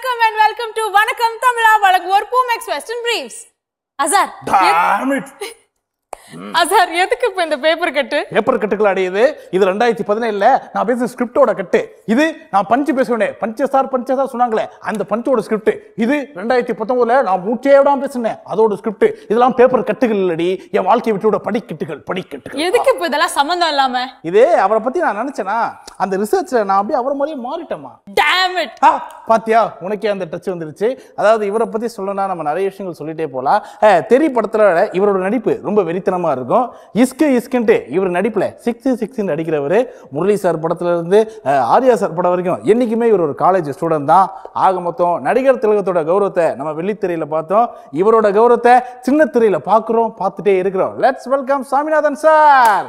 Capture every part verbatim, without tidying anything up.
Vanakkam and welcome to Vanakkam Tamizha Valagor Pumex Western Briefs. Azhar. Damn it. Azhar, எதுக்கு இப்ப இந்த paper கட்டு? Paper கட்டுகள் அடையுது. இது ரெண்டாயிரத்து பதினேழுல நான் பேசுற ஸ்கிரிப்டோட கட்டு. இது நான் பஞ்ச் பேசுறேன். பஞ்ச் சார் பஞ்ச் சார் சொன்னாங்களே அந்த பஞ்சோட ஸ்கிரிப்ட். இது ரெண்டாயிரத்து பத்தொன்பதுல நான் மூச்சே விடாம பேசுனேன். அதோட ஸ்கிரிப்ட். இதெல்லாம் பேப்பர் கட்டுகள் இல்லடி. என் வாழ்க்கை விட்டோட படிக்கட்டுகள் படிக்கட்டுகள். எதுக்கு இப்ப இதெல்லாம் சம்பந்தம் இல்லாம? இதே அவரை பத்தி நான் நினைச்சேனா அந்த ரிசர்ச்ல நான் அப்படியே அவரை மாதிரியே மாறிட்டேமா. Damn it. ஆ பாத்தியா உனக்கே அந்த டச் வந்துருச்சு. அதாவது இவரை பத்தி சொல்லணும்னா நம்ம நிறைய விஷயங்கள் சொல்லிட்டே போலாம். தெரி படத்துல இவரோட நடிப்பு ரொம்ப வெறித்தனமா இருக்கும். இஸ்கு இஸ்குன்ட்டு இவர் நடிப்புல சிக்ஸ் சிக்ஸ் அடிக்கிறவர். முரளி சார் படத்துல இருந்து ஆர்யா சார் படம் வரைக்கும் என்னைக்குமே இவர் ஒரு காலேஜ் ஸ்டூடெண்ட் தான். ஆக மொத்தம் நடிகர் திலகத்தோட கௌரவத்தை நம்ம வெள்ளித்திரையில பார்த்தோம். இவரோட கௌரவத்தை சின்ன திரையில பார்க்கிறோம், பார்த்துட்டே இருக்கிறோம். Let's welcome Saminathan sir.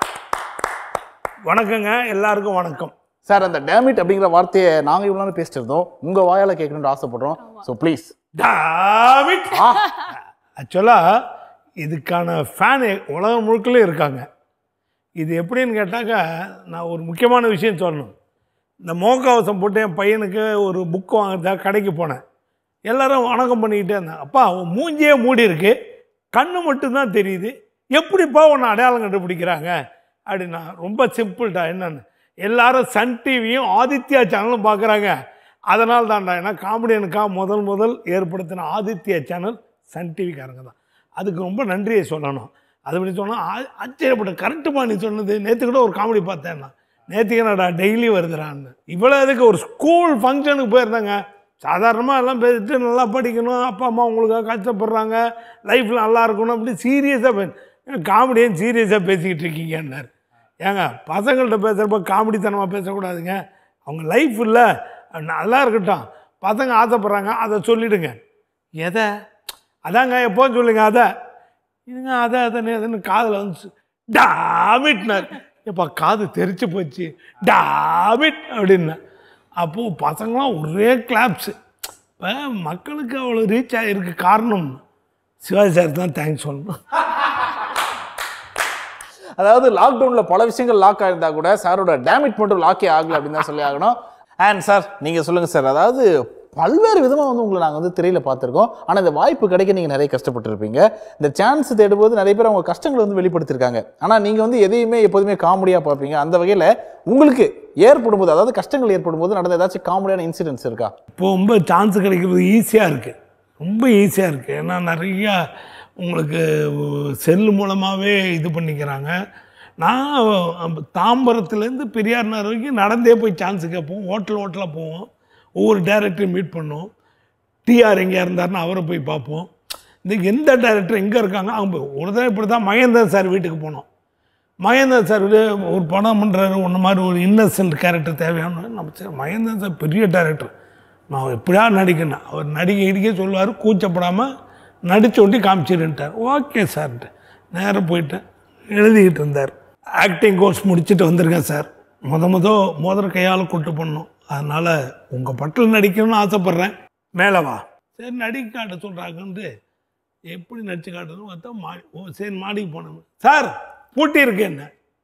வணக்கங்க, எல்லாருக்கும் வணக்கம் சார். அந்த டேமிட் அப்படிங்கிற வார்த்தையை நாங்க இவ்வளவு பேசிட்டு இருந்தோம், உங்க வாயால கேட்கணும்னு ஆசைப்படுறோம். So please. டேமிட். ஆக்சுவலா இதுக்கான ஃபேனு உலகம் முழுக்கலே இருக்காங்க. இது எப்படின்னு கேட்டாக்கா நான் ஒரு முக்கியமான விஷயம் சொல்லணும். இந்த மோகவசம் போட்டு என் பையனுக்கு ஒரு புக் வாங்குறதுக்காக கடைக்கு போனேன். எல்லாரும் வணக்கம் பண்ணிக்கிட்டே இருந்தேன். அப்பா அவன் மூஞ்சியே மூடி இருக்கு, கண்ணு மட்டும்தான் தெரியுது, எப்படிப்பா உன்னை அடையாளம் கண்டுபிடிக்கிறாங்க அப்படின்னா ரொம்ப சிம்பிள்டா. என்னன்னு எல்லாரும் சன் டிவியும் ஆதித்யா சேனலும் பார்க்குறாங்க. அதனால் தான்டா. ஏன்னா காமெடியனுக்காக முதல் முதல் ஏற்படுத்தின ஆதித்யா சேனல் சன் டிவிக்காரங்க தான். அதுக்கு ரொம்ப நன்றியை சொல்லணும். அது அப்படி சொன்னால் ஆச்சரியப்பட்ட கரெக்டுமா நீ சொன்னது. நேற்று கூட ஒரு காமெடி பார்த்தேன்னா, நேற்றுக்கு என்னடா டெய்லி வருதுடான்னு. இவ்வளோ இதுக்கு ஒரு ஸ்கூல் ஃபங்க்ஷனுக்கு போயிருந்தாங்க. சாதாரணமாக எல்லாம் பேசிட்டு நல்லா படிக்கணும், அப்பா அம்மா உங்களுக்காக கஷ்டப்படுறாங்க, லைஃப்பில் நல்லா இருக்கணும், அப்படி சீரியஸாக பே காமெடியும் சீரியஸாக பேசிக்கிட்டு இருக்கீங்கன்னாரு. ஏங்க பசங்கள்கிட்ட பேசுகிறப்ப காமெடித்தனமாக பேசக்கூடாதுங்க. அவங்க லைஃப் இல்லை நல்லா இருக்கட்டும், பசங்க ஆசைப்பட்றாங்க அதை சொல்லிவிடுங்க. எதை அதாங்க எப்போன்னு சொல்லுங்க. அதை இதுங்க அதை அதை அதுன்னு காதில் வந்து டாமிட்னார். எப்போ காது தெரிச்சு போச்சு டாமிட் அப்படின்னா. அப்போது பசங்களாம் ஒரே கிளாப்ஸு. இப்போ மக்களுக்கு அவ்வளோ ரீச் ஆகிருக்கு காரணம் சிவாஜி சார் தான் தேங்க்ஸ் சொல்லணும். அதாவது லாக்டவுன்ல பல விஷயங்கள் லாக் ஆயிருந்தா கூட சாரோட டேமிட் மட்டும் லாக்கே ஆகல அப்படின்னு தான் சொல்லி ஆகணும். அண்ட் சார் நீங்க சொல்லுங்க சார். அதாவது பல்வேறு விதமாக வந்து உங்களை நாங்கள் வந்து திரையில் பார்த்துருக்கோம். ஆனால் இந்த வாய்ப்பு கிடைக்க நீங்கள் நிறைய கஷ்டப்பட்டுருப்பீங்க. இந்த சான்ஸ் தேடும்போது நிறைய பேர் அவங்க கஷ்டங்களை வந்து வெளிப்படுத்திருக்காங்க. ஆனால் நீங்கள் வந்து எதையுமே எப்போதுமே காமெடியாக பார்ப்பீங்க. அந்த வகையில் உங்களுக்கு ஏற்படும் போது, அதாவது கஷ்டங்கள் ஏற்படும் போது நடந்த ஏதாச்சும் காமெடியான இன்சிடென்ட்ஸ் இருக்கா? இப்போ ரொம்ப சான்ஸ் கிடைக்கிறது ஈஸியாக இருக்குது, ரொம்ப ஈஸியாக இருக்குது. ஏன்னா நிறையா உங்களுக்கு செல்லு மூலமாகவே இது பண்ணிக்கிறாங்க. நான் தாம்பரத்துலேருந்து பெரியார் நகர் வரைக்கும் நடந்தே போய் சான்ஸு கேட்போம். ஹோட்டல் ஹோட்டலாக போவோம், ஒவ்வொரு டைரக்டரையும் மீட் பண்ணுவோம். டிஆர் எங்கே இருந்தாருன்னு அவரை போய் பார்ப்போம். இந்த எந்த டைரக்டர் எங்கே இருக்காங்க அவங்க ஒரு தான். இப்படி தான் மகேந்திரன் சார் வீட்டுக்கு போனோம். மகேந்திரன் சார் ஒரு படம் பண்ணுறாரு, ஒன்று மாதிரி ஒரு இன்னசென்ட் கேரக்டர் தேவையான நம்ம சார். மகேந்திரன் சார் பெரிய டைரக்டர், நான் எப்படியா நடிக்கணும். அவர் நடிக்க இடிக்க சொல்லுவார், கூச்சப்படாமல் நடிச்சு ஒட்டி காமிச்சிருன்ட்டார். ஓகே சார்ன்ட்டு நேரம் போயிட்டேன். எழுதிக்கிட்டு இருந்தார். ஆக்டிங் கோர்ஸ் முடிச்சுட்டு வந்திருக்கேன் சார், முத முத மோதிர கையால் கூட்டு பண்ணோம், அதனால் உங்கள் பட்டில் நடிக்கணும்னு ஆசைப்பட்றேன், மேலே வா. சரி நடிக்க காட்ட சொல்கிறாங்கன்ட்டு எப்படி நடிச்சு காட்டுறதுன்னு பார்த்தா மாடி. ஓ சரி மாடிக்கு போனேன். சார் பூட்டி இருக்கு என்ன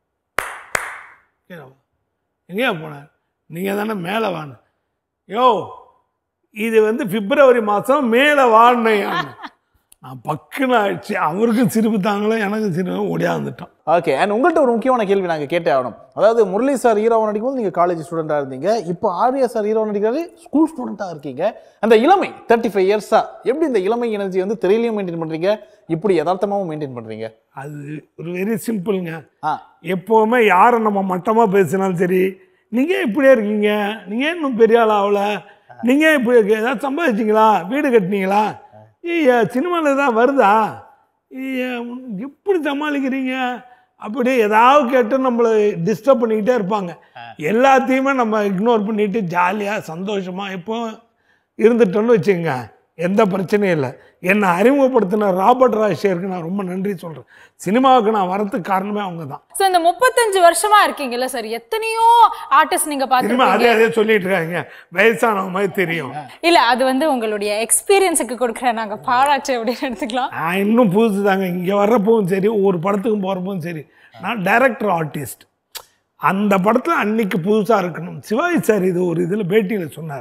எங்கேயா போனேன்? நீங்கள் தானே மேலே வான்னு. யோ இது வந்து பிப்ரவரி மாதம் மேலே வான்னு. நான் பக்குன்னு ஆயிடுச்சு. அவருக்கும் சிரிப்பு தாங்களோ எனக்கும் சிரிப்பு ஓடியா வந்துட்டோம். ஓகே. அண்ட் உங்கள்கிட்ட ஒரு முக்கியமான கேள்வி நாங்கள் கேட்டே ஆகணும். அதாவது முரளி சார் ஹீரோவை நடிக்கும்போது நீங்கள் காலேஜ் ஸ்டூடெண்ட்டாக இருந்தீங்க. இப்போ ஆர்யா சார் ஹீரோவை நடிக்கிறாரு, ஸ்கூல் ஸ்டூடெண்ட்டாக இருக்கீங்க. அந்த இளமை தேர்ட்டி ஃபைவ் இயர்ஸாக எப்படி இந்த இளமை எனர்ஜி வந்து திரையிலையும் மெயின்டைன் பண்ணுறீங்க, இப்படி யதார்த்தமாகவும் மெயின்டைன் பண்ணுறீங்க? அது ஒரு வெரி சிம்பிளுங்க. எப்போவுமே யாரை நம்ம மட்டமாக பேசினாலும் சரி, நீங்கள் இப்படியே இருக்கீங்க, நீங்கள் இன்னும் பெரிய ஆள் ஆகலை, நீங்கள் இப்படி ஏதாவது சம்பாதிச்சிங்களா, வீடு கட்டினீங்களா, ஐயா சினிமாவில் தான் வருதா, எப்படி சமாளிக்கிறீங்க அப்படி ஏதாவது கேட்டு நம்மளை டிஸ்டர்ப் பண்ணிக்கிட்டே இருப்பாங்க. எல்லாத்தையுமே நம்ம இக்னோர் பண்ணிட்டு ஜாலியாக சந்தோஷமாக எப்போ இருந்துட்டோன்னு வச்சுக்கோங்க, எந்த பிரச்சனையும் இல்லை. என்னை அறிமுகப்படுத்தின ராபர்ட் ராஜ்ஷேருக்கு நான் ரொம்ப நன்றி சொல்கிறேன். சினிமாவுக்கு நான் வரதுக்கு காரணமே அவங்க தான். ஸோ இந்த முப்பத்தஞ்சு வருஷமா இருக்கீங்கல்ல சார், எத்தனையோ ஆர்டிஸ்ட் நீங்க பார்த்து அதே அதே சொல்லிட்டு இருக்காங்க, வயசானவங்க மாதிரி தெரியும். இல்ல அது வந்து உங்களுடைய எக்ஸ்பீரியன்ஸுக்கு கொடுக்குற நாங்க பாராட்டு அப்படின்னு எடுத்துக்கலாம். நான் இன்னும் புதுசு தாங்க, இங்கே வர்றப்பவும் சரி ஒவ்வொரு படத்துக்கும் போகிறப்பவும் சரி, நான் டைரக்டர் ஆர்டிஸ்ட். அந்த படத்தில் அன்னைக்கு புதுசாக இருக்கணும். சிவாஜி சார் இது ஒரு இதில் பேட்டியில் சொன்னார்,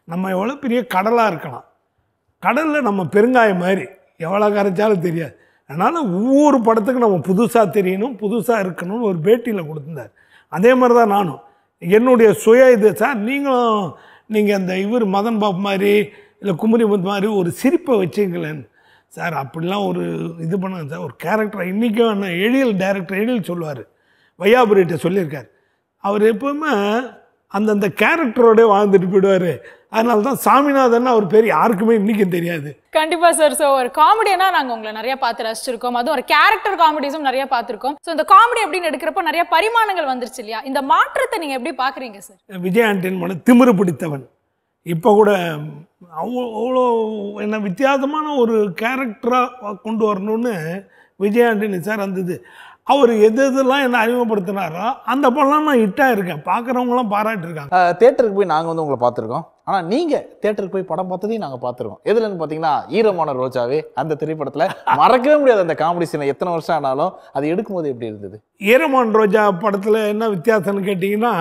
நம்ம எவ்வளோ பெரிய கடலாக இருக்கலாம், கடலில் நம்ம பெருங்காயம் மாதிரி எவ்வளோ கரைச்சாலும் தெரியாது. அதனால் ஒவ்வொரு படத்துக்கும் நம்ம புதுசாக தெரியணும், புதுசாக இருக்கணும்னு ஒரு பேட்டியில் கொடுத்துருந்தார். அதே மாதிரி தான் நானும் என்னுடைய சுய இது சார், நீங்களும் நீங்கள் அந்த இவர் மதன் பாபு மாதிரி இல்லை குமரி முத்து மாதிரி ஒரு சிரிப்பை வச்சுங்களேன் சார். அப்படிலாம் ஒரு இது பண்ணுங்க சார், ஒரு கேரக்டரை இன்றைக்கும் என்ன எழில் டைரக்டர் எழில் சொல்லுவார், வையாபுரிகிட்ட சொல்லியிருக்கார். அவர் எப்போவுமே அந்தந்த கேரக்டரோடய வாழ்ந்துட்டு போயிடுவார். அதனால தான் சாமிநாதன் அவர் பேர் யாருக்குமே இன்றைக்கும் தெரியாது. கண்டிப்பாக சார். ஸோ ஒரு காமெடினா நாங்கள் உங்களை நிறைய பார்த்து ரசிச்சிருக்கோம், அதுவும் ஒரு கேரக்டர் காமெடிஸும் நிறைய பார்த்துருக்கோம். ஸோ இந்த காமெடி அப்படின்னு எடுக்கிறப்போ நிறைய பரிமாணங்கள் வந்துருச்சு இல்லையா, இந்த மாற்றத்தை நீங்கள் எப்படி பார்க்குறீங்க சார்? விஜய் ஆண்டனி திமிரு பிடித்தவன் இப்போ கூட அவ்வளோ அவ்வளோ என்ன வித்தியாசமான ஒரு கேரக்டராக கொண்டு வரணும்னு விஜய் ஆண்டனி சார் வந்தது. அவர் எது எதெல்லாம் என்ன அறிமுகப்படுத்தினாரோ அந்த படம் நான் ஹிட்டாக இருக்கேன், பார்க்குறவங்களாம் பாராட்டிருக்காங்க. தேட்டருக்கு போய் நாங்கள் வந்து உங்களை பார்த்துருக்கோம், ஆனால் நீங்கள் தேட்டருக்கு போய் படம் பார்த்ததையும் நாங்கள் பார்த்துருக்கோம். எதுலன்னு பார்த்தீங்கன்னா ஈரமான ரோஜாவே அந்த திரைப்படத்தில் மறக்கவே முடியாது அந்த காமெடி சீனை. எத்தனை வருஷம் ஆனாலும் அது எடுக்கும்போது எப்படி இருந்தது? ஈரமான ரோஜா படத்தில் என்ன வித்தியாசம்னு கேட்டிங்கன்னா,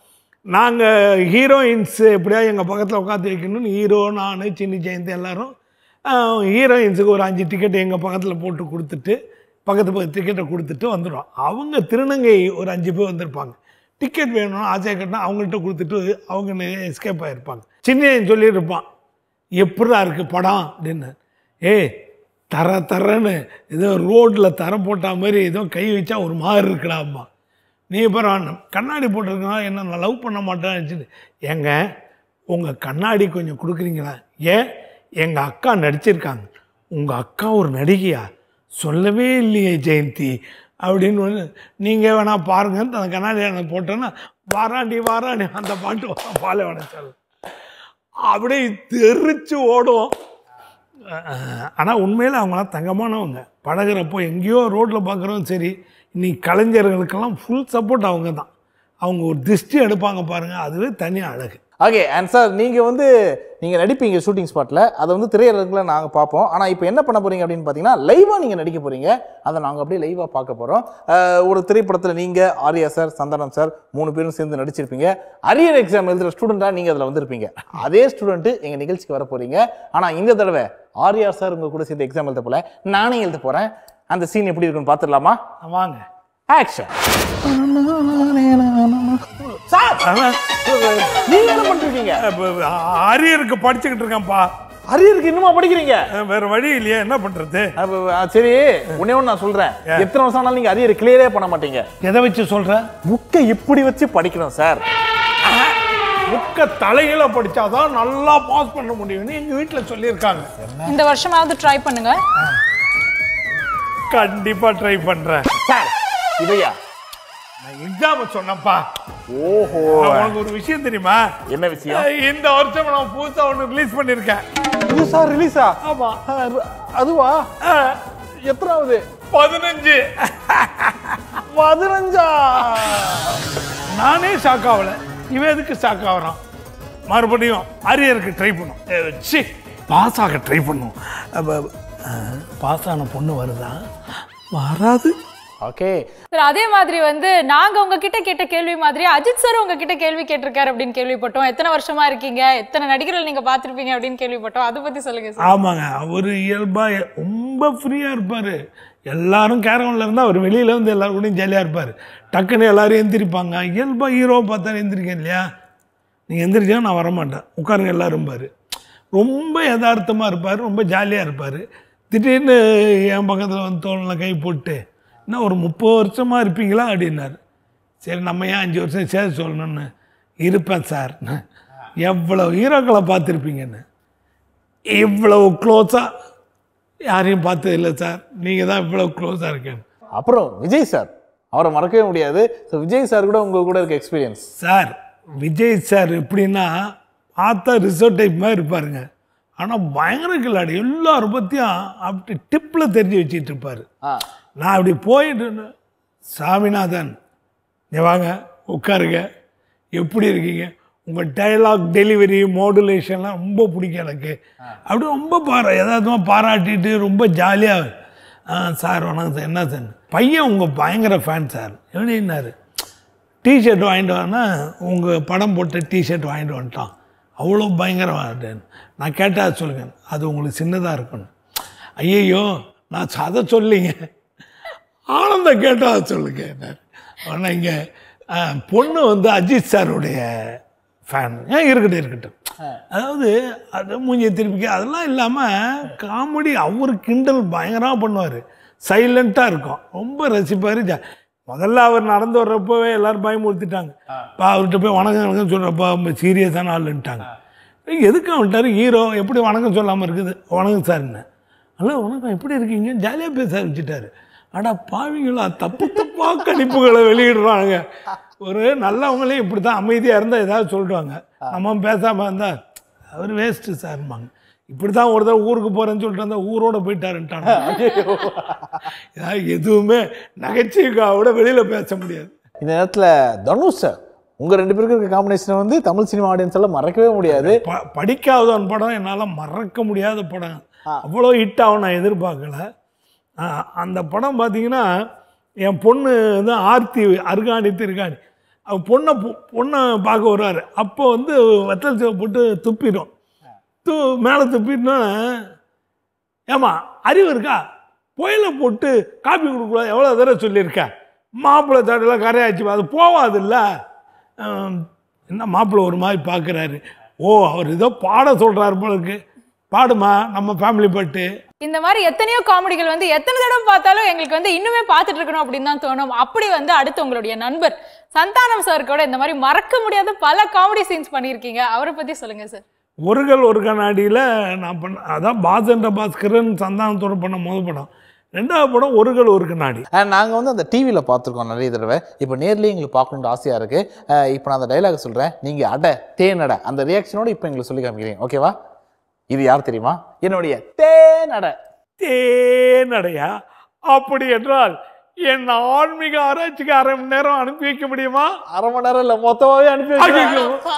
நாங்கள் ஹீரோயின்ஸ் எப்படியா எங்கள் பக்கத்தில் உட்காந்து வைக்கணும்னு ஹீரோ, நான், சின்னி ஜெயந்தி எல்லோரும் ஹீரோயின்ஸுக்கு ஒரு அஞ்சு டிக்கெட் எங்கள் பக்கத்தில் போட்டு கொடுத்துட்டு பக்கத்து பக்கத்து டிக்கெட்டை கொடுத்துட்டு வந்துடுவோம். அவங்க திருநங்கை ஒரு அஞ்சு பேர் வந்திருப்பாங்க, டிக்கெட் வேணும்னு ஆசையாக கட்டினா அவங்கள்ட்ட கொடுத்துட்டு அவங்க எஸ்கேப் ஆகிருப்பாங்க. சின்ன சொல்லியிருப்பான், எப்படா இருக்குது படம் அப்படின்னு. ஏய் தர தரன்னு ஏதோ ரோட்டில் தர போட்ட மாதிரி ஏதோ கை வச்சா ஒரு மாதிரி இருக்கலாம்மா, நீ பரவாயில்ல கண்ணாடி போட்டிருக்கா என்ன நான் லவ் பண்ண மாட்டேன்னு. ஏங்க உங்கள் கண்ணாடி கொஞ்சம் கொடுக்குறீங்களா? ஏன் எங்கள் அக்கா நடிச்சிருக்காங்க. உங்கள் அக்கா ஒரு நடிகையா? சொல்லவே இல்லையே ஜெயந்தி அப்படின்னு. நீங்கள் வேணா பாருங்க, அந்த கண்ணாடி போட்டோன்னா வாராண்டி வாராண்டி அந்த பாட்டு பாலை வணச்சால் அப்படியே தெரிச்சு ஓடும். ஆனால் உண்மையில் அவங்களாம் தங்கமானவங்க. பழகிறப்போ எங்கேயோ ரோட்டில் பார்க்குறோம் சரி, இன்னைக்கு கலைஞர்களுக்கெல்லாம் ஃபுல் சப்போர்ட் அவங்க தான். அவங்க ஒரு திருஷ்டி எடுப்பாங்க பாருங்கள், அதுவே தனியாக அழகு. ஓகே. அண்ட் சார் நீங்கள் வந்து நீங்கள் நடிப்பீங்க ஷூட்டிங் ஸ்பாட்டில், அதை வந்து திரையரங்கில் நாங்கள் பார்ப்போம். ஆனால் இப்போ என்ன பண்ண போகிறீங்க அப்படின்னு பார்த்தீங்கன்னா லைவாக நீங்கள் நடிக்க போகிறீங்க, அதை நாங்கள் அப்படியே லைவாக பார்க்க போகிறோம். ஒரு திரைப்படத்தில் நீங்கள், ஆர்யா சார், சந்தானம் சார் மூணு பேரும் சேர்ந்து நடிச்சிருப்பீங்க. அரியர் எக்ஸாம் எழுதுகிற ஸ்டூடெண்ட்டாக நீங்கள் அதில் வந்திருப்பீங்க. அதே ஸ்டூடெண்ட்டு எங்கள் நிகழ்ச்சிக்கு வர போகிறீங்க. ஆனால் இந்த தடவை ஆர்யா சார் உங்கள் கூட சேர்ந்து எக்ஸாம் எழுத போல, நானே எழுத போகிறேன். அந்த சீன் எப்படி இருக்குன்னு பார்த்துடலாமா? வாங்க. ஆக்ஷன். நீங்க என்ன பண்றீங்க? அரியருக்கு படிச்சுக்கிட்டு இருக்கேன்ப்பா. அரியருக்கு இன்னுமா படிக்கிறீங்க? வேற வழி இல்லையா, என்ன பண்றது? சரி, உன்னே ஒன்று நான் சொல்றேன், எத்தனை வருஷம் ஆனாலும் நீங்க அரியரை கிளியரே பண்ண மாட்டீங்க. எதை வச்சு சொல்ற? புக்கை இப்படி வச்சு படிக்கணும் சார். புக்கை தலையில படிச்சாதான் நல்லா பாஸ் பண்ண முடியும்னு எங்க வீட்டுல சொல்லியிருக்காங்க. இந்த வருஷமாவது ட்ரை பண்ணுங்க. கண்டிப்பா ட்ரை பண்றேன் சார். இதையா நான் எக்ஸாம் சொன்னப்பா. ஓஹோ, உனக்கு ஒரு விஷயம் தெரியுமா? என்ன விஷயம்? இந்த வருஷம் நான் புதுசா ஒன்று ரிலீஸ் பண்ணிருக்கேன். புதுசா ரிலீஸா? ஆமா. அதுவா? எத்தனாவது? பதினஞ்சு. பதினஞ்சா? நானே ஷாக் ஆகல, இவன் எதுக்கு ஷாக் ஆகிறான்? மறுபடியும் அரியருக்கு ட்ரை பண்ணும், சி பாஸ் ஆக ட்ரை பண்ணும். பாஸ் ஆன பொண்ணு வருதா? வராது. ஓகே சார், அதே மாதிரி வந்து நாங்க உங்ககிட்ட கேட்ட கேள்வி மாதிரி அஜித் சார் உங்ககிட்ட கேள்வி கேட்டிருக்காரு அப்படின்னு கேள்விப்பட்டோம். எத்தனை வருஷமா இருக்கீங்க, எத்தனை நடிகர்கள் நீங்க பார்த்துருப்பீங்க அப்படின்னு கேள்விப்பட்டோம். அதை பத்தி சொல்லுங்க சார். ஆமாங்க, அவர் இயல்பா ரொம்ப ஃப்ரீயா இருப்பாரு. எல்லாரும் கேரவன்ல இருந்தா அவர் வெளியில வந்து எல்லாரும் கூட ஜாலியா இருப்பாரு. டக்குன்னு எல்லாரும் எந்திரிப்பாங்க. இயல்பா ஹீரோ பார்த்தா எந்திரிக்கேன் இல்லையா, நீங்க எந்திரிச்சா நான் வரமாட்டேன், உட்காருங்க எல்லாரும் பாரு. ரொம்ப யதார்த்தமா இருப்பாரு, ரொம்ப ஜாலியா இருப்பாரு. திடீர்னு என் பக்கத்தில் வந்து தோளில் கை போட்டு என்ன ஒரு முப்பது வருஷமாக இருப்பீங்களா அப்படின்னாரு. சரி நம்ம ஏன் அஞ்சு வருஷம் சேர்த்து சொல்லணும்னு. இருப்பேன் சார். எவ்வளோ ஹீரோக்களை பார்த்துருப்பீங்கன்னு. இவ்வளவு க்ளோஸாக யாரையும் பார்த்தது இல்லை சார், நீங்கள் தான் இவ்வளோ க்ளோஸாக இருக்கேன். அப்புறம் விஜய் சார், அவரை மறக்கவே முடியாது. ஸோ விஜய் சார் கூட உங்கள் கூட இருக்க எக்ஸ்பீரியன்ஸ். சார் விஜய் சார் எப்படின்னா பார்த்தா ரிசர்வ் டைப் மாதிரி இருப்பாருங்க, ஆனால் பயங்கர கில்லாடி. எல்லாரும் பற்றியும் அப்படி டிப்பில் தெரிஞ்சு வச்சுட்டு இருப்பார். நான் அப்படி போயிட்டு சாமிநாதன் நீ வாங்க உட்காருங்க, எப்படி இருக்கீங்க, உங்கள் டைலாக் டெலிவரி மாடுலேஷன்லாம் ரொம்ப பிடிக்கும் எனக்கு. அப்படி ரொம்ப பாரா எதாவதுமா பாராட்டிட்டு ரொம்ப ஜாலியாக ஆ சார் வணக்கம் சார், என்ன சார் பையன் உங்கள் பயங்கர ஃபேன் சார் எப்படின்னாரு. டிஷர்ட் வாங்கிட்டு வானா உங்கள் படம் போட்ட டிஷர்ட் வாங்கிட்டு வந்துட்டான் அவ்வளோ பயங்கரமாக. நான் கேட்டால் சொல்லுங்க அது உங்களுக்கு சின்னதாக இருக்கணும். ஐயையோ நான் அதை சொல்லிங்க ஆனந்தம் கேட்டால் சொல்லுங்க. ஆனால் இங்கே பொண்ணு வந்து அஜித் சாருடைய ஃபேன். ஏன் இருக்கட்டும் இருக்கட்டும். அதாவது அதை மூஞ்சியை திருப்பி அதெல்லாம் இல்லாமல் காமெடி அவர் கிண்டல் பயங்கரமாக பண்ணுவார். சைலண்ட்டாக இருக்கும், ரொம்ப ரசிப்பார். முதல்ல அவர் நடந்து வர்றப்பவே எல்லோரும் பயமுறுத்திட்டாங்க. இப்போ அவர்கிட்ட போய் வணக்கம் வணக்கம் சொல்கிறப்பா ரொம்ப சீரியஸான ஆளுன்ட்டாங்க. எதுக்கு வந்துட்டார் ஹீரோ, எப்படி வணக்கம் சொல்லாமல் இருக்குது? வணக்கம் சார்ன்னு. ஹலோ வணக்கம் எப்படி இருக்கீங்க, ஜாலியாக பேச ஆரம்பிச்சிட்டாரு. அடா பாவிங்களா, தப்பு தப்பாக கணிப்புகளை வெளியிடுறாங்க. ஒரு நல்லவங்களே இப்படி தான் அமைதியாக இருந்தால் ஏதாவது சொல்லிடுவாங்க, நம்ம பேசாமல் இருந்தால் அவர் வேஸ்ட்டு சார்பாங்க. இப்படி தான் ஒரு தடவை ஊருக்கு போகிறேன்னு சொல்லிட்டு இருந்தால் ஊரோட போயிட்டாருன்ட்டாங்க. எதுவுமே நகைச்சுவைக்காவோட வெளியில் பேச முடியாது. இந்த நேரத்தில் தனுஷ் சார் உங்கள் ரெண்டு பேருக்கு இருக்க காம்பினேஷனை வந்து தமிழ் சினிமா ஆடியன்ஸ் எல்லாம் மறக்கவே முடியாது. ப படிக்காதவன் படம் என்னால் மறக்க முடியாத படம். அவ்வளோ ஹிட் ஆகும் நான் எதிர்பார்க்கல. அந்த படம் பார்த்தீங்கன்னா என் பொண்ணு வந்து ஆர்த்தி அருகாணி திருகாணி அவள் பொண்ணை பொண்ணை பார்க்க வருவார். அப்போ வந்து வத்தல் சேவை போட்டு துப்பிடும். து மேலே துப்பிட்டோன்னா ஏமா அறிவு இருக்கா, புயலை போட்டு காப்பி கொடுக்கூடாது எவ்வளோ தடவை சொல்லியிருக்கேன். மாப்பிள்ளை தடவை கரையாச்சு அது போவாது இல்லை. என்ன மாப்பிள்ளை ஒரு மாதிரி பார்க்குறாரு. ஓ அவர் ஏதோ பாட சொல்கிறாரு போல இருக்கு, பாடுமா நம்ம ஃபேமிலி பாட்டு. இந்த மாதிரி எத்தனையோ காமெடிகள் வந்து எத்தனை தடவை பார்த்தாலும் எங்களுக்கு வந்து இன்னுமே பார்த்துட்டு இருக்கணும் அப்படின்னு தான் தோணும். அப்படி வந்து அடுத்து உங்களுடைய நண்பர் சந்தானம் சார் கூட இந்த மாதிரி மறக்க முடியாத பல காமெடி சீன்ஸ் பண்ணியிருக்கீங்க, அவரை பற்றி சொல்லுங்கள் சார். ஒருகள் ஒரு கண்ணாடியில் நான் பண்ண அதான் பாஸ்கர பாஸ்கரன் சந்தானத்தோட பண்ண முதல் படம். ரெண்டாவது படம் ஒருகள் ஒரு கண்ணாடி. நாங்கள் வந்து அந்த டிவியில் பார்த்துருக்கோம் நிறைய தடவை. இப்போ நேர்லேயே எங்களுக்கு பார்க்கணுன்னு ஆசையாக இருக்குது. இப்போ நான் அந்த டைலாக் சொல்கிறேன், நீங்கள் அடை தேனடை அந்த ரியாக்ஷனோட இப்போ எங்களுக்கு சொல்லி காமிக்கிறீங்க, ஓகேவா? இது யார் தெரியுமா? என்னுடைய தேனடை. தேனடையா? அப்படி என்றால் என் ஆன்மீக ஆராய்ச்சிக்கு அரை மணி நேரம் அனுப்பி வைக்க முடியுமா? அரை மணி நேரம் இல்லை, மொத்தமாகவே அனுப்பி வைக்க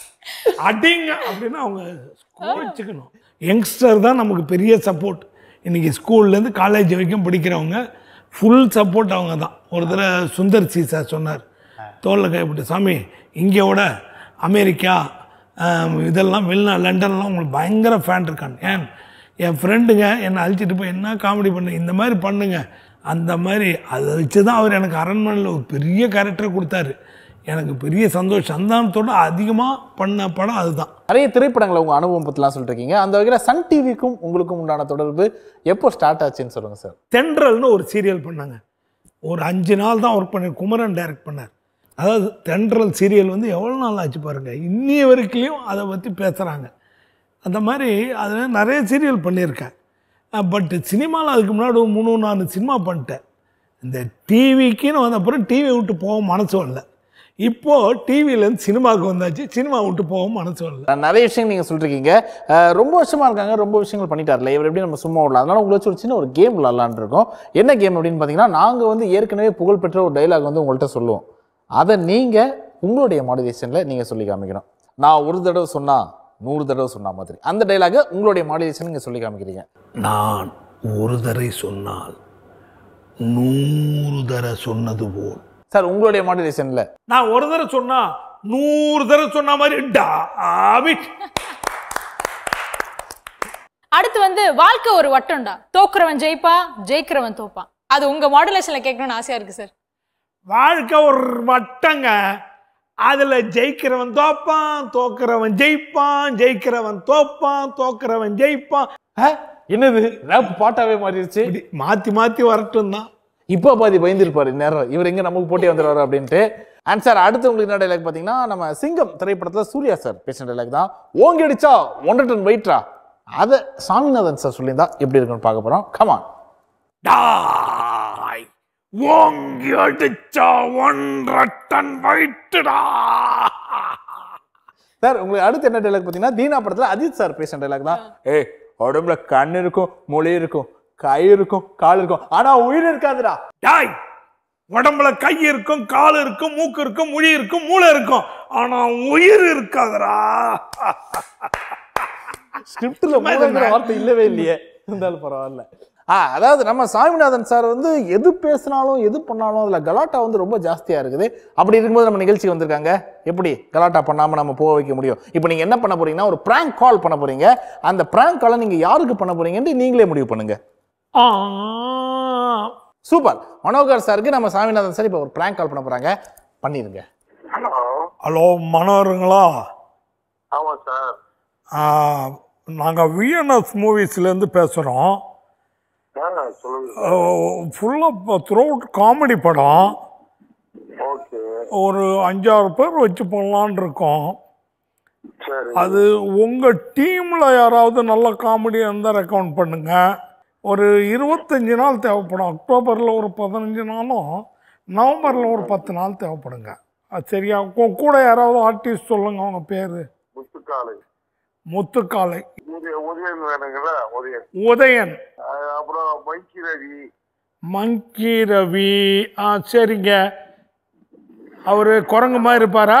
அடிங்க அப்படின்னு அவங்க வச்சுக்கணும். யங்ஸ்டர் தான் நமக்கு பெரிய சப்போர்ட். இன்றைக்கி ஸ்கூல்லேருந்து காலேஜ் வரைக்கும் படிக்கிறவங்க ஃபுல் சப்போர்ட் அவங்க தான். ஒரு தடவை சுந்தர் சி சார் சொன்னார், தோளில் கைப்பட்டு சாமி இங்கே விட அமெரிக்கா இதெல்லாம் வெளிநா லண்டன்லாம் உங்களுக்கு பயங்கர ஃபேன் இருக்காங்க. ஏன் என் ஃப்ரெண்டுங்க என்னை அழிச்சிட்டு போய் என்ன காமெடி பண்ணு இந்த மாதிரி பண்ணுங்க அந்த மாதிரி அதை வச்சு தான் அவர் எனக்கு அரண்மனையில் ஒரு பெரிய கேரக்டரை கொடுத்தாரு. எனக்கு பெரிய சந்தோஷம். சந்தானத்தோட அதிகமாக பண்ண படம் அதுதான். நிறைய திரைப்படங்களை உங்கள் அனுபவம் பற்றிலாம் சொல்லிருக்கீங்க. அந்த வகையில் சன் டிவிக்கும் உங்களுக்கும் உண்டான தொடர்பு எப்போ ஸ்டார்ட் ஆச்சுன்னு சொல்லுங்கள் சார். தென்றல்னு ஒரு சீரியல் பண்ணாங்க, ஒரு அஞ்சு நாள் தான் ஒர்க் பண்ணி குமரன் டைரக்ட் பண்ணார். அதாவது தென்றல் சீரியல் வந்து எவ்வளோ நாள் ஆச்சு பாருங்கள், இன்னிய வரைக்கும் அதை பற்றி பேசுகிறாங்க. அந்த மாதிரி அதில் நிறைய சீரியல் பண்ணியிருக்கேன். பட் சினிமாவில் அதுக்கு முன்னாடி ஒரு மூணு நாலு சினிமா பண்ணிட்டேன். இந்த டிவிக்குன்னு வந்த அப்புறம் டிவி விட்டு போக மனசு வரல. இப்போது டிவியிலேருந்து சினிமாவுக்கு வந்தாச்சு, சினிமா விட்டு போக மனசு வரல. நிறைய விஷயங்கள் நீங்கள் சொல்லிருக்கீங்க. ரொம்ப வருஷமாக இருக்காங்க, ரொம்ப விஷயங்கள் பண்ணிட்டார்ல, இவர் எப்படி நம்ம சும்மா விடலாம். அதனால உங்களை வச்சு ஒரு சின்ன ஒரு கேம் விளாட்லான் இருக்கோம். என்ன கேம் அப்படின்னு பார்த்தீங்கன்னா, நாங்கள் வந்து ஏற்கனவே புகழ்பெற்ற ஒரு டைலாக் வந்து உங்கள்கிட்ட சொல்லுவோம். அதை நீங்கள் உங்களுடைய மாடுலேஷனில் நீங்கள் சொல்லி காமிக்கணும். நான் ஒரு தடவை சொன்னால் நூறு தடவை சொன்ன மாதிரி அந்த டைலாகை உங்களுடைய மாடுலேஷன் நீங்கள் சொல்லி காமிக்கிறீங்க. நான் ஒரு தடவை சொன்னால் நூறு தடவை சொன்னது போல். சார் உங்களுடைய மாடுலேஷன்ல நான் ஒரு தடவை சொன்னா நூறு தடவை சொன்ன மாதிரி. அடுத்து வந்து வாழ்க்கை ஒரு வட்டம்டா, தோக்குறவன் ஜெயிப்பா ஜெயிக்கிறவன் தோப்பான். அது உங்க மாடுலேஷன்ல கேட்கணும்னு ஆசையா இருக்கு சார். வாழ்க்கை ஒரு வட்டங்க, அதுல ஜெயிக்கிறவன் தோப்பான், தோக்குறவன் ஜெயிப்பான், ஜெயிக்கிறவன் தோப்பான், தோக்குறவன் ஜெயிப்பான். என்னது ரேப் பாட்டாவே மாறிடுச்சு. மாத்தி மாத்தி வரட்டும் தான். இப்போ பாதி பயந்துருப்பாரு நேரம், இவர் எங்க நமக்கு போட்டி வந்துடுவாரு அப்படின்ட்டு. அண்ட் சார் அடுத்து உங்களுக்கு என்ன டைலாக் பார்த்தீங்கன்னா, நம்ம சிங்கம் திரைப்படத்தில் சூர்யா சார் பேசின டைலாக் தான். ஓங்கி அடிச்சா ஒன்றரை டன் வெயிட்ரா, அதை சாமிநாதன் சார் சொல்லியிருந்தா எப்படி இருக்குன்னு பார்க்க போறோம். கமான். டாய் ஓங்கி அடிச்சா ஒன்றரை டன் வெயிட்ரா. சார் உங்களுக்கு அடுத்து என்ன டைலாக் பார்த்தீங்கன்னா, தீனா படத்தில் அஜித் சார் பேசின டைலாக் தான். ஏ உடம்புல கண் இருக்கும், மொழி இருக்கும், கை இருக்கும், கால் இருக்கும், ஆனா உயிர் இருக்காதுடா. டாய் உடம்புல கை இருக்கும், கால் இருக்கும், மூக்கு இருக்கும், மொழி இருக்கும், மூளை இருக்கும், ஆனா உயிர் இருக்காதுடா. ஸ்கிரிப்ட்ல வார்த்தை இல்லவே இல்லையே, இருந்தாலும் பரவாயில்ல. ஆ அதாவது நம்ம சாமிநாதன் சார் வந்து எது பேசினாலும் எது பண்ணாலும் அதில் கலாட்டா வந்து ரொம்ப ஜாஸ்தியாக இருக்குது. அப்படி இருக்கும்போது நம்ம நிகழ்ச்சி வந்திருக்காங்க, எப்படி கலாட்டா பண்ணாமல் நம்ம போக வைக்க முடியும்? இப்போ நீங்கள் என்ன பண்ண போறீங்கன்னா ஒரு ப்ராங்க் கால் பண்ண போறீங்க. அந்த ப்ராங்க் காலை நீங்கள் யாருக்கு பண்ண போறீங்கன்னு நீங்களே முடிவு பண்ணுங்க. சூப்பர். மனோகர் சாருக்கு நம்ம சாமிநாதன் சார் இப்போ ஒரு ப்ராங்க் கால் பண்ண போறாங்க, பண்ணிருங்க. ஹலோ ஹலோ மனோருங்களா? ஆமாம் சார். நாங்கள் விஎன்எஸ் மூவிஸ்லேருந்து பேசுகிறோம். ஃபுல்லாக த்ரூ அவுட் காமெடி படம். ஓகே. ஒரு அஞ்சாறு பேர் வச்சு பண்ணலான் இருக்கோம். சரி. அது உங்கள் டீமில் யாராவது நல்ல காமெடி இருந்தால் ரெக்கமெண்ட் பண்ணுங்க. ஒரு இருபத்தஞ்சி நாள் தேவைப்படும். அக்டோபரில் ஒரு பதினஞ்சு நாளும் நவம்பரில் ஒரு பத்து நாள் தேவைப்படுங்க. அது சரியா? கூட யாராவது ஆர்டிஸ்ட் சொல்லுங்க, அவங்க பேர். முத்துக்காலை. முத்துக்காலை. உதயன் வேணுங்களா? உதயன். உதயன். அப்புறம் மங்கி ரவி. மங்கி ரவி. ஆ சரிங்க. அவரு குரங்கு மாதிரி இருப்பாரா?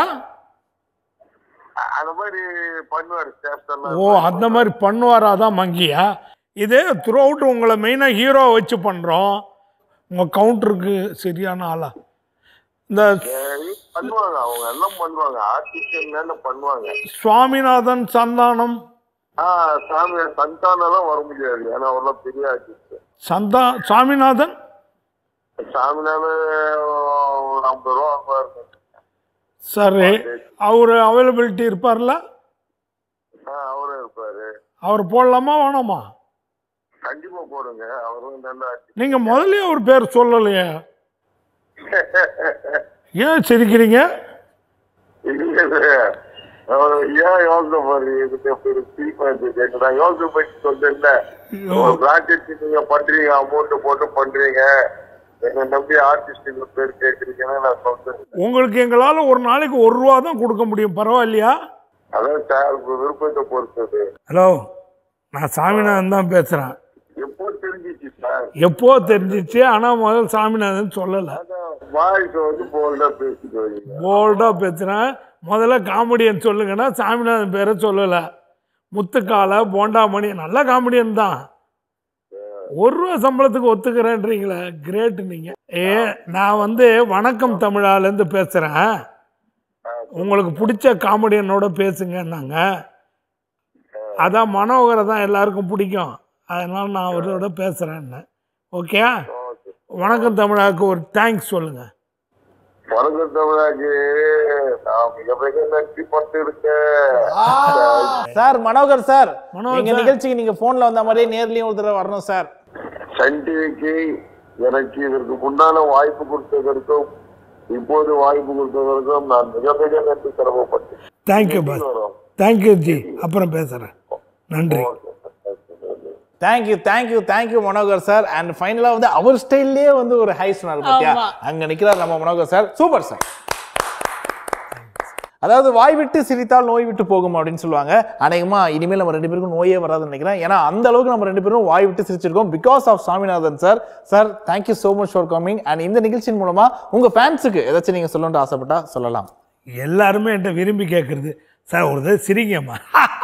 அந்த மாதிரி பண்ணுவார். ஓ அந்த மாதிரி பண்ணுவாரா? தான் மங்கியா? இது த்ரூ அவுட் உங்களை மெயினாக ஹீரோ வச்சு பண்ணுறோம். உங்கள் கவுண்டருக்கு சரியான ஆளா? இந்த பண்ணுவாங்க, அவங்க எல்லாம் பண்ணுவாங்க. ஆர்டிஸ்ட் பண்ணுவாங்க. சுவாமிநாதன் சந்தானம். ஆ சாமி சந்தானெல்லாம் வர முடியாது, ஏன்னா அவரெல்லாம் பெரிய ஆர்டிஸ்ட். சந்தா சாமிநாதன் சாமிநாதன் ஒரு ஐம்பது ரூபா. சரி, அவரு அவைலபிலிட்டி இருப்பார்ல? ஆ அவரும் இருப்பாரு. அவர் போடலாமா வேணாமா? கண்டிப்பா போடுங்க, அவரும் நல்ல ஆர்டிஸ்ட். நீங்க முதல்ல ஒரு பேர் சொல்லலையே, ஏன் சிரிக்கிறீங்க? ஏன் யோசனை பண்ணுறீங்க? யோசனை பண்ணி சொல்றேன். ப்ராஜெக்ட் நீங்க பண்றீங்க, அமௌண்ட் போட்டு பண்றீங்க, என்ன நம்பி ஆர்டிஸ்ட் பேர் கேட்குறீங்கன்னா நான் சொல்றேன். உங்களுக்கு எங்களால ஒரு நாளைக்கு ஒரு ரூபா தான் கொடுக்க முடியும், பரவாயில்லையா? அதான் சார் விருப்பத்தை பொறுத்தது. ஹலோ, நான் சாமிநாதன் தான் பேசுறேன். எப்போ தெரிஞ்சிச்சு சார்? எப்போ தெரிஞ்சிச்சு, ஆனா முதல் சாமிநாதன் சொல்லல. வாய்ஸ் வந்து போல்டா பேசிட்டு வரீங்க. போல்டா பேசுறேன். முதல்ல காமெடியன் சொல்லுங்கன்னா சாமிநாதன் பேரை சொல்லல. முத்துக்கால போண்டாமணி நல்ல காமெடியன் தான். ஒரு ரூபா சம்பளத்துக்கு ஒத்துக்கிறேன்றீங்களே, கிரேட் நீங்க. ஏ நான் வந்து வணக்கம் தமிழால இருந்து பேசுறேன். உங்களுக்கு பிடிச்ச காமெடியனோட பேசுங்கன்னாங்க. அதான் மனோகரை தான் எல்லாருக்கும் பிடிக்கும், அதனால நான் அவரோட பேசுறேன்னு. ஓகே, வணக்கம் தமிழாவுக்கு ஒரு தேங்க்ஸ் சொல்லுங்க. வணக்கம் தமிழாக்கு நான் மிக மிக நன்றி பட்டு இருக்கேன் சார். மனோகர் சார், மனோகர் எங்க நிகழ்ச்சிக்கு நீங்க போன்ல வந்த மாதிரியே நேர்லயும் ஒரு தடவை வரணும் சார். சன் டிவிக்கு எனக்கு இதற்கு முன்னால வாய்ப்பு கொடுத்ததற்கும் இப்போது வாய்ப்பு கொடுத்ததற்கும் நான் மிக மிக நன்றி கடமைப்பட்டேன். Thank you boss, thank you ji. அப்புறம் பேசுறேன். நன்றி. Thank you thank you thank you Manohar sir. And ஃபைனலா வந்து அவர் ஸ்டைல்லே வந்து ஒரு ஹை சொன்னார் பாத்தியா, அங்க நிக்கிறார் நம்ம மனோகர் சார். Super sir. அதாவது வாய் விட்டு சிரித்தால் நோய் விட்டு போகும் அப்படின்னு சொல்லுவாங்க. அநேகமா இனிமேல் நம்ம ரெண்டு பேருக்கும் நோயே வராதுன்னு நினைக்கிறேன். ஏன்னா அந்த அளவுக்கு நம்ம ரெண்டு பேரும் வாய் விட்டு சிரிச்சிருக்கோம் because of Saminathan sir. Sir thank you so much for coming. And இந்த நிகழ்ச்சியின் மூலமா உங்க ஃபேன்ஸுக்கு ஏதாச்சும் நீங்க சொல்லணும்னு ஆசைப்பட்டா சொல்லலாம். எல்லாருமே என்கிட்ட விரும்பி கேட்கறது, சார் ஒரு சிரிங்கம்மா.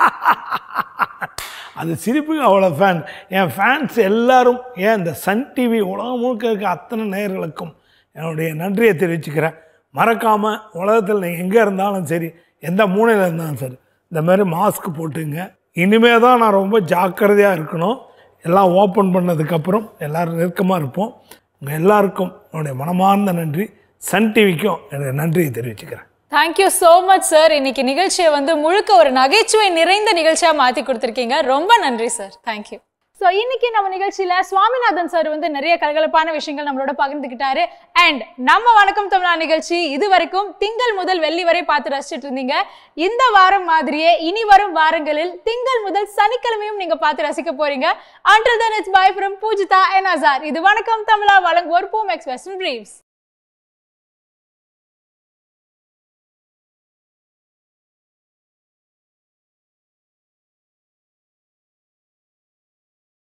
அது சிரிப்புக்கு அவ்வளோ ஃபேன். என் ஃபேன்ஸ் எல்லாரும், ஏன் இந்த சன் டிவி உலகம் முழுக்க இருக்க அத்தனை நேயர்களுக்கும் என்னுடைய நன்றியை தெரிவிச்சுக்கிறேன். மறக்காமல் உலகத்தில் நீங்கள் எங்கே இருந்தாலும் சரி, எந்த மூலையில் இருந்தாலும் சரி, இந்த மாதிரி மாஸ்க் போட்டுங்க. இனிமே தான் நான் ரொம்ப ஜாக்கிரதையாக இருக்கணும். எல்லாம் ஓப்பன் பண்ணதுக்கப்புறம் எல்லோரும் நெருக்கமாக இருப்போம். உங்கள் எல்லாருக்கும் என்னுடைய மனமார்ந்த நன்றி. சன் டிவிக்கும் என்னுடைய நன்றியை தெரிவிச்சுக்கிறேன். Thank you so much sir. இன்னைக்கு நிகழ்ச்சியை வந்து முழுக்க ஒரு நகைச்சுவை நிறைந்த நிகழ்ச்சியா மாற்றி கொடுத்துருக்கீங்க. ரொம்ப நன்றி சார். தேங்க்யூ. ஸோ இன்னைக்கு நம்ம நிகழ்ச்சியில சுவாமிநாதன் சார் வந்து நிறைய கலகலப்பான விஷயங்கள் நம்மளோட பகிர்ந்துக்கிட்டாரு. அண்ட் நம்ம வணக்கம் தமிழா நிகழ்ச்சி இது வரைக்கும் திங்கள் முதல் வெள்ளி வரை பார்த்து ரசிச்சுட்டு இருந்தீங்க. இந்த வாரம் மாதிரியே இனி வரும் வாரங்களில் திங்கள் முதல் சனிக்கிழமையும் நீங்க பார்த்து ரசிக்க போறீங்க. Until then, it's bye from Poojitha and Azhar. இது வணக்கம் தமிழா வழங்குவோர் பூமெக்ஸ் வெஸ்டர்ன் பிரீவ்ஸ்.